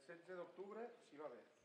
16 d'octubre, si va bé.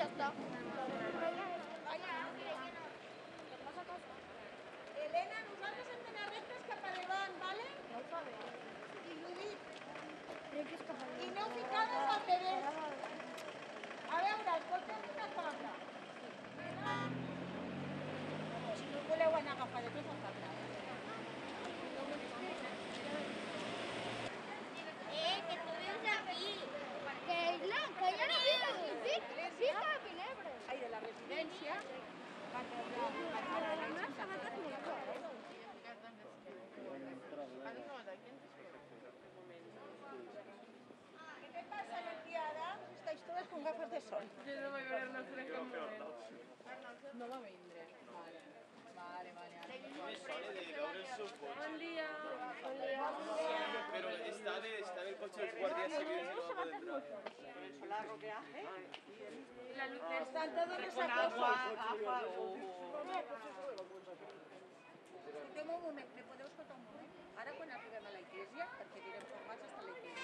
està. Elena, nosaltres hem d'anar rectes cap a davant, vale? No ho fa bé. I Judit, Crec que és cap allà. i no ficades al revés. A veure, escolteu una cosa. Si no voleu anar agafadetes, no cal res. Que tu vius aquí. Que ja no vius aquí. Sí, que a Vinebre. Ai, de la residència. ¿Qué te pasa, Letiada? Estáis todas con gafas de sol. Jo no vaig veure Arnaldo en cap moment. No va vindre. Vale. Bon dia. Pero está en el coche de los guardias civiles y no va a poder entrar. La luz del Están todos resacosos. Escolteu un moment, me podeu escoltar un moment? Ara quan arribem a la iglesia, perquè anirem formats fins a la iglesia.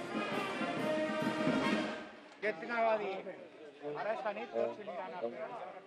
Què t'anava a dir? Ara és la nit, tots aniran a fer.